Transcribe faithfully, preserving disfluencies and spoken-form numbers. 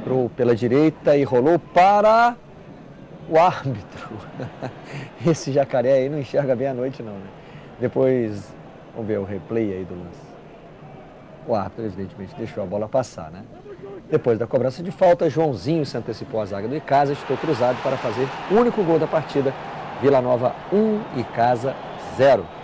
Entrou pela direita e rolou para o árbitro. Esse jacaré aí não enxerga bem à noite não, né? Depois, vamos ver o replay aí do lance. O árbitro, evidentemente, deixou a bola passar, né? Depois da cobrança de falta, Joãozinho se antecipou à zaga do Icasa, estou cruzado para fazer o único gol da partida. Vila Nova um, Icasa zero.